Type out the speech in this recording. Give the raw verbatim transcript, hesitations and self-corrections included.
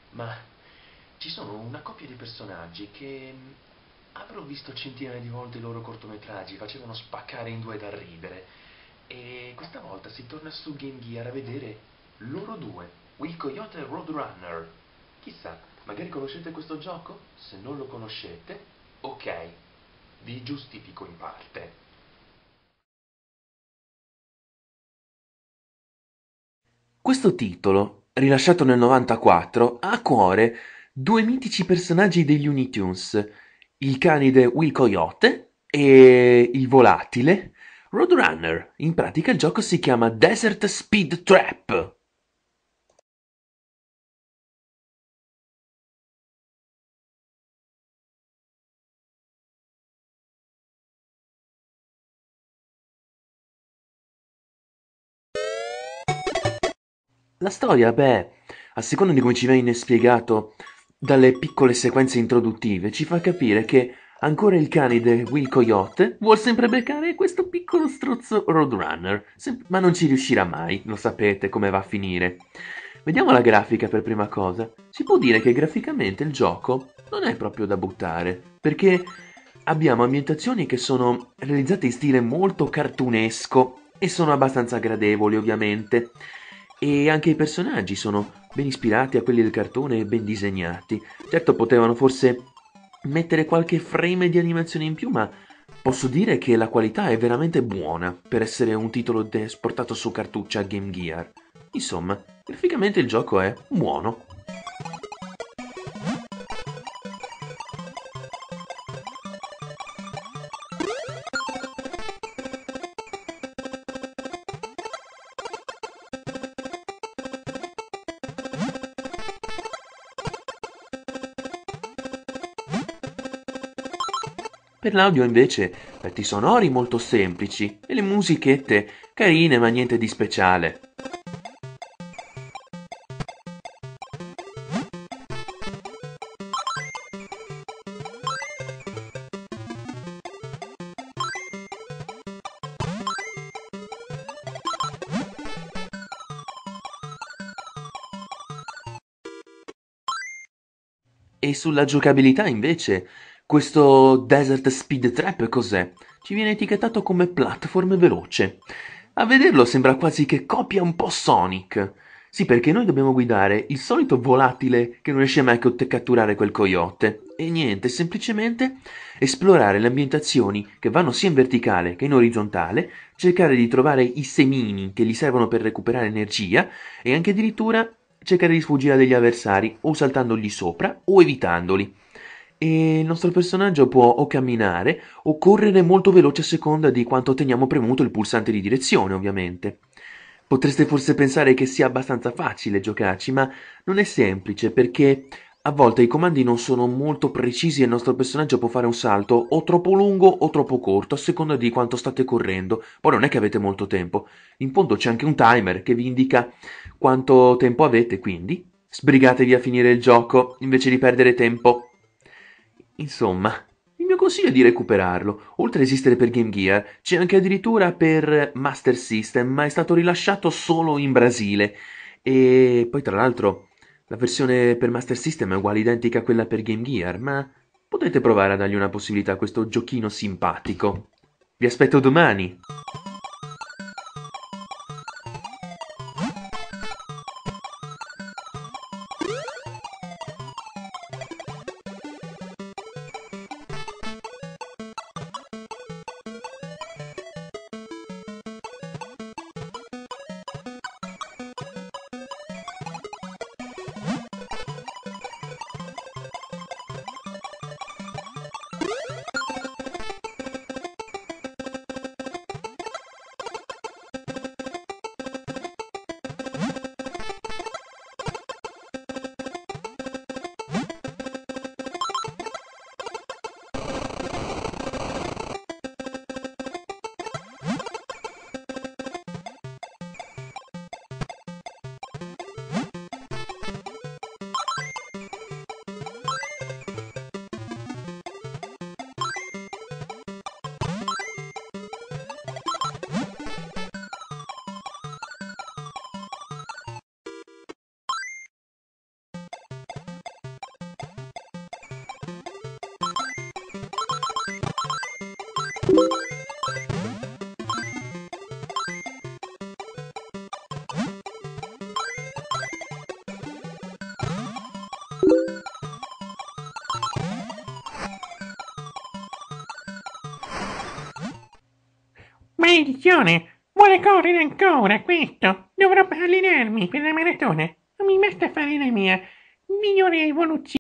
Ma ci sono una coppia di personaggi che mh, avrò visto centinaia di volte i loro cortometraggi, facevano spaccare in due da ridere. E questa volta si torna su Game Gear a vedere loro due, Will Coyote e Roadrunner. Chissà, magari conoscete questo gioco? Se non lo conoscete, ok, vi giustifico in parte. Questo titolo, rilasciato nel novantaquattro, ha a cuore due mitici personaggi degli Looney Tunes, il canide Will Coyote e il volatile Roadrunner. In pratica il gioco si chiama Desert Speed Trap. La storia, beh, a seconda di come ci viene spiegato dalle piccole sequenze introduttive, ci fa capire che ancora il canide Will Coyote vuol sempre beccare questo piccolo struzzo Roadrunner, sem- ma non ci riuscirà mai, lo sapete come va a finire. Vediamo la grafica per prima cosa. Si può dire che graficamente il gioco non è proprio da buttare, perché abbiamo ambientazioni che sono realizzate in stile molto cartunesco e sono abbastanza gradevoli, ovviamente. E anche i personaggi sono ben ispirati a quelli del cartone e ben disegnati. Certo, potevano forse mettere qualche frame di animazione in più, ma posso dire che la qualità è veramente buona per essere un titolo de- esportato su cartuccia Game Gear. Insomma, graficamente il gioco è buono. Per l'audio invece effetti sonori molto semplici e le musichette carine ma niente di speciale. E sulla giocabilità invece, questo Desert Speed Trap cos'è? Ci viene etichettato come platform veloce. A vederlo sembra quasi che copia un po' Sonic. Sì, perché noi dobbiamo guidare il solito volatile che non riesce mai a cott- catturare quel coyote. E niente, semplicemente esplorare le ambientazioni che vanno sia in verticale che in orizzontale, cercare di trovare i semini che gli servono per recuperare energia e anche addirittura cercare di sfuggire a degli avversari o saltandogli sopra o evitandoli. E il nostro personaggio può o camminare o correre molto veloce a seconda di quanto teniamo premuto il pulsante di direzione, ovviamente. Potreste forse pensare che sia abbastanza facile giocarci, ma non è semplice perché a volte i comandi non sono molto precisi e il nostro personaggio può fare un salto o troppo lungo o troppo corto a seconda di quanto state correndo. Poi non è che avete molto tempo. In fondo c'è anche un timer che vi indica quanto tempo avete, quindi sbrigatevi a finire il gioco invece di perdere tempo. Insomma, il mio consiglio è di recuperarlo. Oltre a esistere per Game Gear, c'è anche addirittura per Master System, ma è stato rilasciato solo in Brasile. E poi, tra l'altro, la versione per Master System è uguale identica a quella per Game Gear, ma potete provare a dargli una possibilità a questo giochino simpatico. Vi aspetto domani! maledizione! Vuole correre ancora, questo! Dovrò allenarmi per la maratona. Non mi basta fare la mia migliore evoluzione.